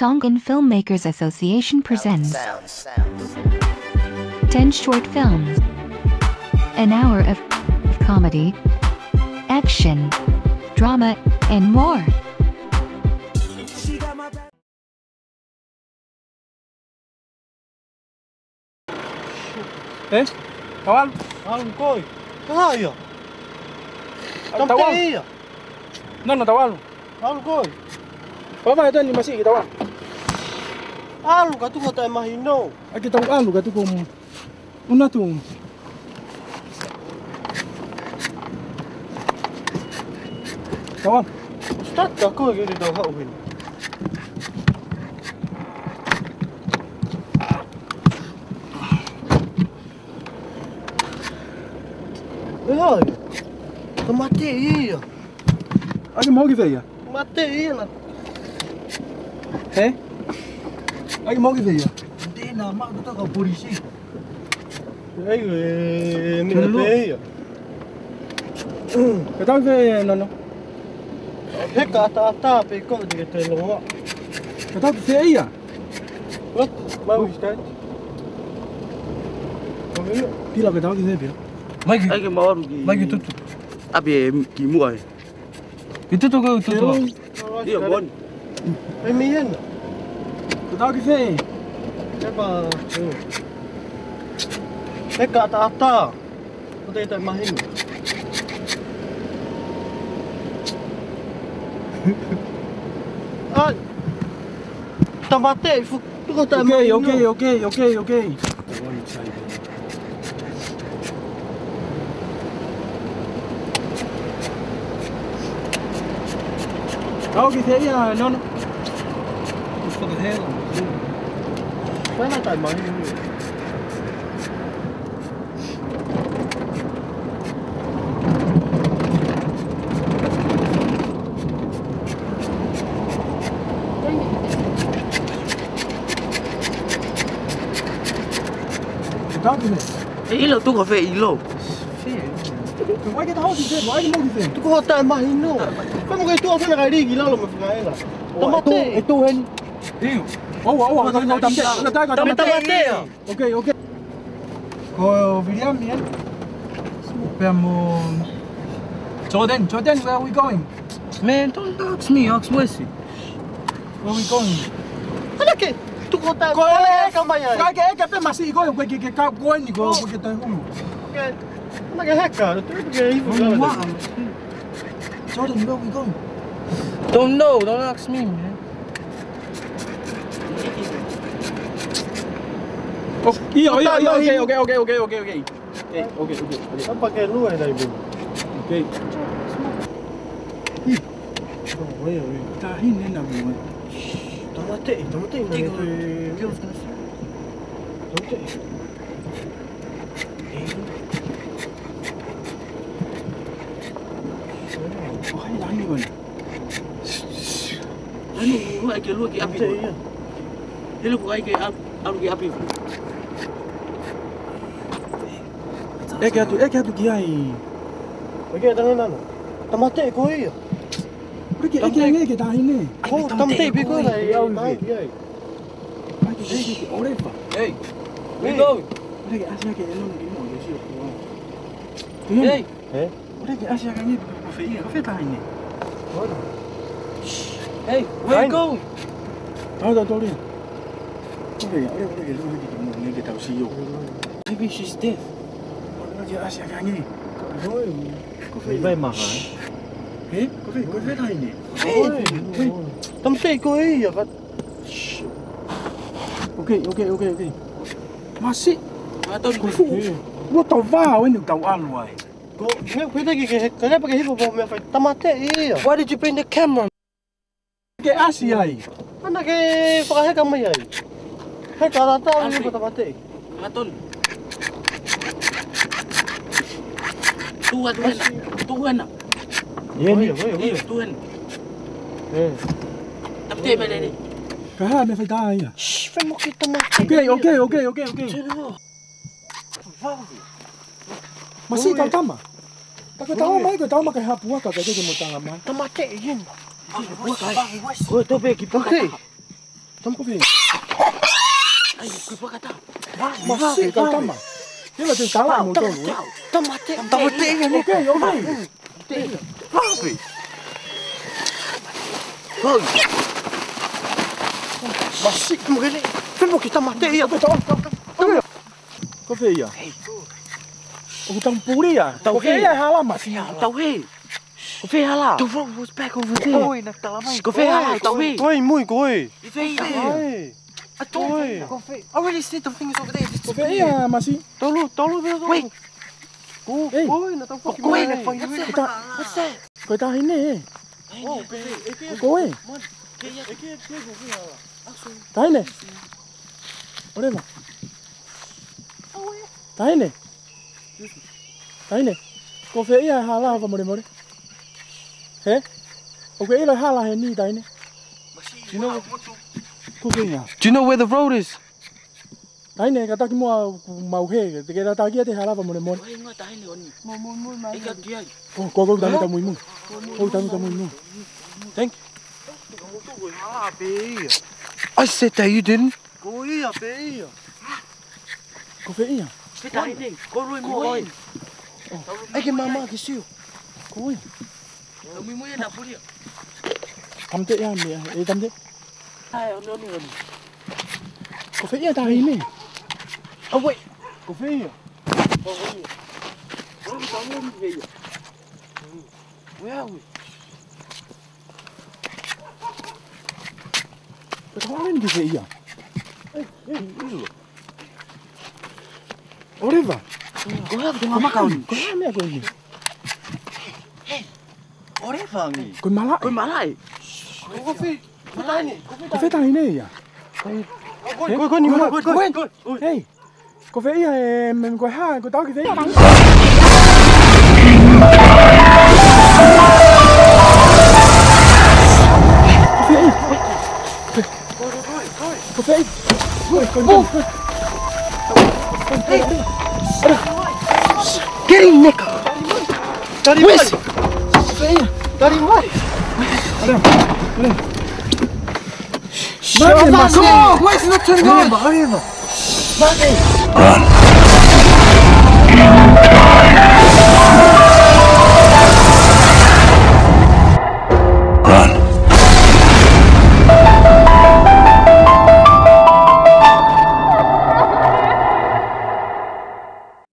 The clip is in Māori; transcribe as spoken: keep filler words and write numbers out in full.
Tongan Filmmakers Association presents ten short films, an hour of comedy, action, drama, and more. Eh? Tawal? Tawal koi. Kaya. Tawal. No, no, tawal. Tawal koi. Papa ito ni masih tawal. Alu ka tu ko tay mahino. Aki tong alu ka tu ko una tu. Tawal. Start ka ko gi do ha uhin. Ai. Ka mati ia. Aki mau ki feia. Mati ia na. Eh? Aki mau ki feia. Hindi na mak tu ka polisi. Ai eh ni na ia. Ka tau fe no no. He ka ta ta pe ko di te lo. Ka tau fe ia. Wat? Mau start. Pila ka tau ki fe pila. Mai ki mau ru ki. Mai ki tutu. Abi ki mu ai. Ki tutu ka tutu. Dia bon. Ai mi yen. Ka tau ki fe. Eba. He ka ta ta. Ko te ta mahin. Ah. Tamate fu tu ko ta Okay, okay, okay, okay, okay. Tao ki fe ia no no. Gusto ka fe. Phải là tại mọi người. Tao ki fe. Ý là tôi có về ý lộ. Why get how ki fe? Why mo ki fe? Tôi có tại mà hình nô. Có một cái tua phải là cái đi gì lâu mà phải là. Tamate. Ito hen. Dio. Oh, oh, oh, tao tao tao tao tao tao Tamate. Okay, okay. Ko William yan. Abbiamo Jordan, Jordan, where are we going? Man, don't ask me, ask Wesley. Where are we going? Ano ke? Tu ko ta. Ko eh kamaya. Ka ke ke pe masi go ko ke ke ka go ni go ko ke ta hulu. Ano ka heka? Tu ke ibu. Jordan, where are we going? Don't know, don't ask me, man. Oh, iya, iya, iya, okay, okay, okay, okay, okay, okay. Okay, okay, okay. Apa ke lu ai dai bu? Okay. Hi. Oh, oi, oi. Ta hin ne na bu. Tamate, tamate na tu. Tamate. Oh, hai lang ni bon. Ano, lu ai ke lu ki api. Ele ko ai ke api ki api. Eh, que tu, eh, que tu kia ai. Oke, tangan nana. Tamate ko ia. Oi, que que nge que ta hin ne. Oh, tamate bi ko ai. Ai, ai. Ai que que que ore fa. Hey. We go. Ore que asia que no ni mo yo si ko. Hey. Eh? Ore que asia que ni ko fe ia, ko fe ta hin ne. Hey, where go? Tao tao tao đi. Ore, ore ore que lu ni que mo ni que tao si yo. Maybe she's deaf. Ore que asia que ni. Ôi, có phải bay mà hả? Eh, ko fe ko fe ta hin ne. Ôi, tâm tê cô ấy vậy? Okay, okay, okay, okay. Masih. À, tôi Ko fu. Wo tao va, wo ni tao an wai. cô, nghe quý cái cái cái cái cái hip hop mà phải tamate ấy. Why did you bring the camera? Que asia ai. Ano cái phải hết kamay ấy? Hết cả ta tao như tamate. Matol. Tuhan, Tuhan, Tuhan. Yen yen yen Iya, yen. Tuhan. Eh. Tapi apa ni? Ka ha me fa ta ai. Shh, phải một cái tamate. Okay, okay, okay, okay, okay. Wow. Masih tao tama. Taka tao mai ko tao makai hapua ka ka ke mo tanga mai. Tamate yen. Kau tu pergi pakai. Tắm cà phê. Ay, kui pa kata. Mà xí cao tắm mà. Thế là từ sáng lại một tuần nữa. Tao mate. Tao mate cái này. Ok, ok. Perfect. Thôi. Mà xí một cái này. Phân một cái tao mate ya. Tao tao tao. Cà phê ya. Ủa tao bù đi à? Tao phê ya halal mà xí. Tao he. Cà phê halal. The road was back over there. Ôi, nè tao lắm. Cà phê halal tao he. Ôi, mùi cối. Cà phê ya. Ôi. Ôi. I already said the thing is over there. It's Cà phê ya mà xí. Tao luôn, tao luôn bây giờ. Wait. Cô, ôi, nó tao có Cô ơi, người ta, what's that? người ta hình nè. Cô ơi. Tahu ni? Boleh tak? Tahu ni? Tahu ni? Kau faham ya halal apa boleh boleh? Heh? Oke, ini halal ni tahu ni? You know, Kau faham ya? do you know where the road is? Tahu ni kata kita mau he, kita tak kira tu halal apa boleh boleh. Why not tayo ni oni? Mo mo mo ma. Ikaw diyan. Oh, kau kau tahu tahu mu. Oh, tahu tahu mu. Thank you. I said that you didn't. Kau iya be. Kau faham ya? Kita ini. Kau lui mo oi. Ai cái mama cái siêu. Kau iya. Kami mo yan na puli. Tắm tết ya mẹ, ấy tắm tết. Ay, ano ni oni? Kau faham ya tahu ni? Oh wait, kau faham ya? Kami tahu ni veio. Where are we? Kau tahu ni kau faham ya? Oliver, Kau have to makan ni. kau mana kau ni? Oreva ni. Kau malak? Kau malai. Kau faham? Kau faham tahu ni ya? Kau kau ni mana? Kau kau. Hey, kau faham ya? Em kau ha, kau tahu kau faham? Kau faham? Kau faham? Get in, Nick. Dari mana? Dari mana? Ada, ada. Mana masuk? Why is it not turning on? Mana? Mana?